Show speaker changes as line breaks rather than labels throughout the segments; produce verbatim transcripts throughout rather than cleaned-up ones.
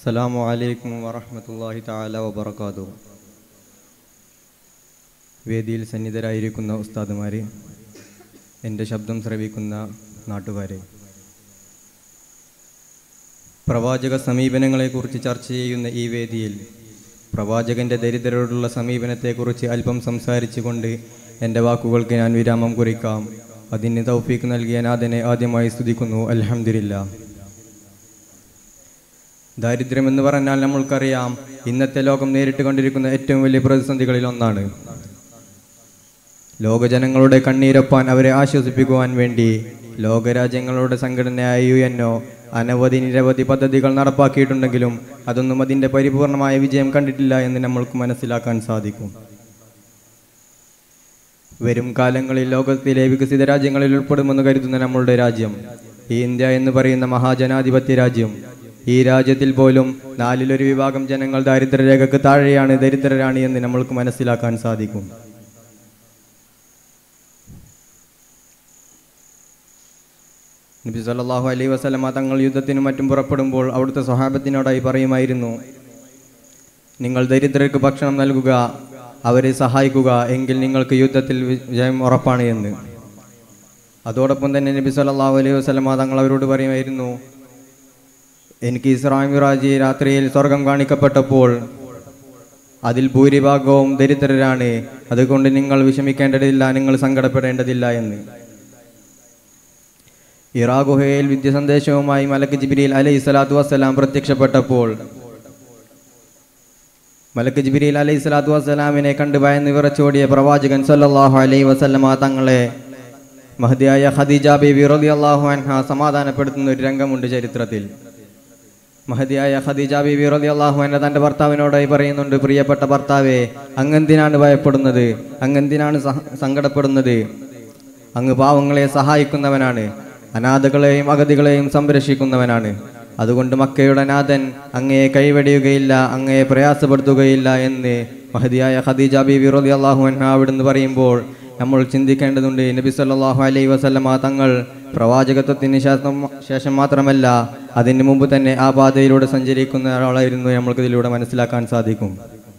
അസ്സലാമു അലൈക്കും വറഹ്മത്തുള്ളാഹി തആല വബറകാതുഹു. വേദിയിൽ സന്നിധരായിരിക്കുന്ന ഉസ്താദുമാരെ, എൻ്റെ ശബ്ദം ശ്രവിക്കുന്ന നാട്ടുകാരെ, പ്രവാചക സമീപനങ്ങളെക്കുറിച്ച് ചർച്ച ചെയ്യുന്ന ഈ വേദിയിൽ പ്രവാചകൻ്റെ ദരിദ്രരോടുള്ള സമീപനത്തെക്കുറിച്ച് അല്പം സംസാരിച്ചുകൊണ്ട് എൻ്റെ വാക്കുകൾക്ക് ഞാൻ വിരാമം കുറിക്കാം. അതിന് തൗഫീഖ് നൽകിയ നാഥനെ ആദ്യമായി സ്തുതിക്കുന്നു. അൽഹംദുലില്ലാ. ദാരിദ്ര്യമെന്ന് പറഞ്ഞാൽ നമ്മൾക്കറിയാം, ഇന്നത്തെ ലോകം നേരിട്ട് കൊണ്ടിരിക്കുന്ന ഏറ്റവും വലിയ പ്രതിസന്ധികളിൽ ഒന്നാണ്. ലോകജനങ്ങളുടെ കണ്ണീരൊപ്പാൻ അവരെ ആശ്വസിപ്പിക്കുവാൻ വേണ്ടി ലോകരാജ്യങ്ങളുടെ സംഘടനയായ യു എൻ ഒ അനവധി നിരവധി പദ്ധതികൾ നടപ്പാക്കിയിട്ടുണ്ടെങ്കിലും അതൊന്നും അതിൻ്റെ പരിപൂർണമായ വിജയം കണ്ടിട്ടില്ല എന്ന് നമ്മൾക്ക് മനസ്സിലാക്കാൻ സാധിക്കും. വരും കാലങ്ങളിൽ ലോകത്തിലെ വികസിത രാജ്യങ്ങളിൽ ഉൾപ്പെടുമെന്ന് കരുതുന്ന നമ്മളുടെ രാജ്യം, ഈ ഇന്ത്യ എന്ന് പറയുന്ന മഹാജനാധിപത്യ രാജ്യം, ഈ രാജ്യത്തിൽ പോലും നാലിലൊരു വിഭാഗം ജനങ്ങൾ ദാരിദ്ര്യരേഖക്ക് താഴെയാണ്, ദരിദ്രരാണ് എന്ന് നമ്മൾക്ക് മനസ്സിലാക്കാൻ സാധിക്കും. നബി സല്ലല്ലാഹു അലൈഹി വസല്ലമ തങ്ങൾ യുദ്ധത്തിനും മറ്റും പുറപ്പെടുമ്പോൾ അവിടുത്തെ സ്വഹാബത്തിനോടായി പറയുമായിരുന്നു, നിങ്ങൾ ദരിദ്രർക്ക് ഭക്ഷണം നൽകുക, അവരെ സഹായിക്കുക, എങ്കിൽ നിങ്ങൾക്ക് യുദ്ധത്തിൽ വിജയം ഉറപ്പാണ് എന്ന്. അതോടൊപ്പം തന്നെ നബി സല്ലല്ലാഹു അലൈഹി വസല്ലമ തങ്ങൾ അവരോട് പറയുമായിരുന്നു, എനിക്ക് ഇസ്രാ മിഅ്റാജ് രാത്രിയിൽ സ്വർഗം കാണിക്കപ്പെട്ടപ്പോൾ അതിൽ ഭൂരിഭാഗവും ദരിദ്രരാണ്, അതുകൊണ്ട് നിങ്ങൾ വിഷമിക്കേണ്ടതില്ല, നിങ്ങൾ സങ്കടപ്പെടേണ്ടതില്ല എന്ന്. ഇറാ ഗുഹയിൽ വിദ്യാസന്ദേശവുമായി മലക്ക് ജിബ്രീൽ അലൈഹി സ്വലാത്തു വസ്സലാം പ്രത്യക്ഷപ്പെട്ടപ്പോൾ മലക്ക് ജിബ്രീൽ അലൈഹി സ്വലാത്തു വസ്സലാമിനെ കണ്ട് ഭയന്ന് വിറച്ചോടിയ പ്രവാചകൻ സല്ലല്ലാഹു അലൈഹി വസല്ലമ തങ്ങളെ മഹദിയായ ഖദീജ ബീവി റളിയല്ലാഹു അൻഹ സമാധാനപ്പെടുത്തുന്ന ഒരു രംഗമുണ്ട് ചരിത്രത്തിൽ. മഹദിയായ ഖദീജ ബീവി റളിയല്ലാഹു അൻഹ തൻ്റെ ഭർത്താവിനോടായി പറയുന്നുണ്ട്, പ്രിയപ്പെട്ട ഭർത്താവേ, അങ്ങെന്തിനാണ് ഭയപ്പെടുന്നത്, അങ്ങെന്തിനാണ് സങ്കടപ്പെടുന്നത്? അങ്ങ് പാവങ്ങളെ സഹായിക്കുന്നവനാണ്, അനാഥകളെയും അഗതികളെയും സംരക്ഷിക്കുന്നവനാണ്. അതുകൊണ്ട് മക്കയുടെ നാഥൻ അങ്ങയെ കൈവെടിയുകയില്ല, അങ്ങയെ പ്രയാസപ്പെടുത്തുകയില്ല എന്ന് മഹദിയായ ഖദീജ ബീവി റളിയല്ലാഹു അൻഹ അവിടുന്ന് പറയുമ്പോൾ നമ്മൾ ചിന്തിക്കേണ്ടതുണ്ട്, നബി സല്ലല്ലാഹു അലൈഹി വസല്ലമ തങ്ങൾ പ്രവാചകത്വത്തിന് ശേഷം ശേഷം മാത്രമല്ല അതിന് മുമ്പ് തന്നെ ആ പാതയിലൂടെ സഞ്ചരിക്കുന്ന ഒരാളായിരുന്നു. നമ്മൾക്ക് ഇതിലൂടെ മനസ്സിലാക്കാൻ സാധിക്കും.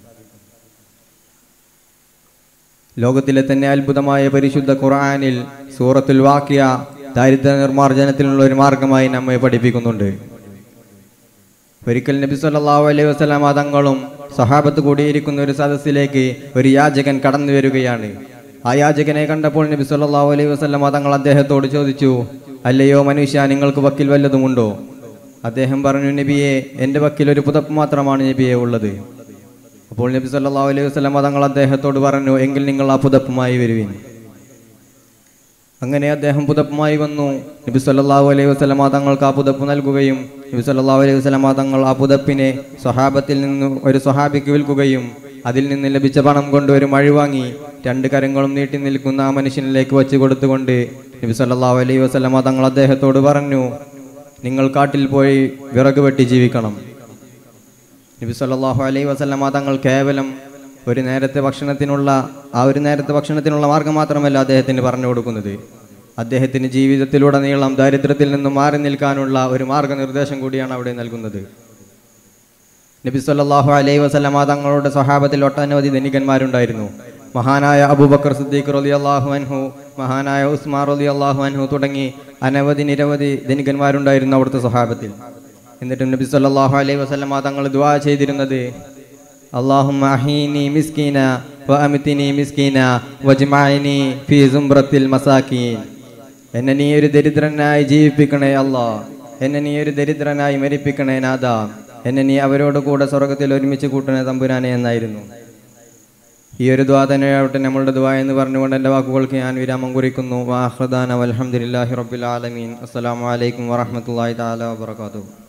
ലോകത്തിലെ തന്നെ അത്ഭുതമായ പരിശുദ്ധ ഖുർആനിൽ സൂറത്തുൽ വാഖിയ ദാരിദ്ര്യ നിർമ്മാർജ്ജനത്തിനുള്ള ഒരു മാർഗമായി നമ്മെ പഠിപ്പിക്കുന്നുണ്ട്. ഒരിക്കൽ നബി സല്ലല്ലാഹു അലൈഹി വസല്ലമ തങ്ങളും സഹാബത്ത് കൂടിയിരിക്കുന്ന ഒരു സദസ്സിലേക്ക് ഒരു യാചകൻ കടന്നു വരികയാണ്. ആ യാചകനെ കണ്ടപ്പോൾ നബി സല്ലല്ലാഹു അലൈഹി വസല്ലമ തങ്ങൾ അദ്ദേഹത്തോട് ചോദിച്ചു, അല്ലയോ മനുഷ്യ, നിങ്ങൾക്ക് വക്കിൽ വല്ലതുമുണ്ടോ? അദ്ദേഹം പറഞ്ഞു, നബിയെ, എൻ്റെ വക്കിൽ ഒരു പുതപ്പ് മാത്രമാണ് നബിയെ ഉള്ളത്. അപ്പോൾ നബി സല്ലല്ലാഹു അലൈഹി വസല്ലമ തങ്ങൾ അദ്ദേഹത്തോട് പറഞ്ഞു, എങ്കിൽ നിങ്ങൾ ആ പുതപ്പുമായി വരുവിൻ. അങ്ങനെ അദ്ദേഹം പുതപ്പുമായി വന്നു. നബി സല്ലല്ലാഹു അലൈഹി വസല്ലമ തങ്ങൾക്ക് ആ പുതപ്പ് നൽകുകയും നബി സല്ലല്ലാഹു അലൈഹി വസല്ലമ തങ്ങൾ ആ പുതപ്പിനെ സ്വഹാബത്തിൽ നിന്ന് ഒരു സ്വഹാബിക്ക് വിൽക്കുകയും അതിൽ നിന്ന് ലഭിച്ച പണം കൊണ്ട് ഒരു മഴ വാങ്ങി രണ്ട് കരങ്ങളും നീട്ടി നിൽക്കുന്ന ആ മനുഷ്യനിലേക്ക് വച്ച് കൊടുത്തുകൊണ്ട് നബി സല്ലല്ലാഹു അലൈഹി വസല്ലമ തങ്ങൾ അദ്ദേഹത്തോട് പറഞ്ഞു, നിങ്ങൾ കാട്ടിൽ പോയി വിറക് വെട്ടി ജീവിക്കണം. നബി സല്ലല്ലാഹു അലൈഹി വസല്ലമ തങ്ങൾ കേവലം ഒരു നേരത്തെ ഭക്ഷണത്തിനുള്ള ആ ഒരു നേരത്തെ ഭക്ഷണത്തിനുള്ള മാർഗം മാത്രമല്ല അദ്ദേഹത്തിന് പറഞ്ഞു കൊടുക്കുന്നത്, അദ്ദേഹത്തിന് ജീവിതത്തിലുടനീളം ദാരിദ്ര്യത്തിൽ നിന്നും മാറി നിൽക്കാനുള്ള ഒരു മാർഗനിർദ്ദേശം കൂടിയാണ് അവിടെ നൽകുന്നത്. നബി സല്ലല്ലാഹു അലൈഹി വസല്ലമ തങ്ങളുടെ സ്വഹാബത്തിൽ ഒട്ടനവധി ധനികന്മാരുണ്ടായിരുന്നു. മഹാനായ അബൂബക്കർ സിദ്ദീഖ് റളിയല്ലാഹു അൻഹു, മഹാനായ ഉസ്മാൻ റളിയല്ലാഹു അൻഹു തുടങ്ങി അനവധി നിരവധി ധനികന്മാരുണ്ടായിരുന്നു അവിടുത്തെ സ്വഹാബത്തിൽ. എന്നിട്ട് നബി സല്ലല്ലാഹു അലൈഹി വസല്ലമ തങ്ങൾ ദുആ ചെയ്തിരുന്നത്, അല്ലാഹുമ്മ അഹീനി മിസ്കീന വ അമിതിനി മിസ്കീന വജ്മഅനി ഫീ സുംറത്തിൽ മസാകീൻ. എന്നെ നീ ഒരു ദരിദ്രനായി ജീവിപ്പിക്കണേ അല്ലാ, എന്നെ നീ ഒരു ദരിദ്രനായി മരിപ്പിക്കണേ നാഥ, എന്നെ നീ അവരോട് കൂടെ സ്വർഗത്തിൽ ഒരുമിച്ച് കൂട്ടണേ തമ്പുരാനെ എന്നായിരുന്നു. ഈ ഒരു ദുആ തന്നെയാവട്ടെ നമ്മളുടെ ദുആ എന്ന് പറഞ്ഞുകൊണ്ട് എൻ്റെ വാക്കുകൾക്ക് ഞാൻ വിരാമം കുറിക്കുന്നു. വ ആഖിറു ദഅ്വാനാ വൽഹംദുലില്ലാഹി റബ്ബിൽ ആലമീൻ. അസ്സലാമു അലൈക്കും വറഹ്മത്തുള്ളാഹി തആല വബറകാതുഹു.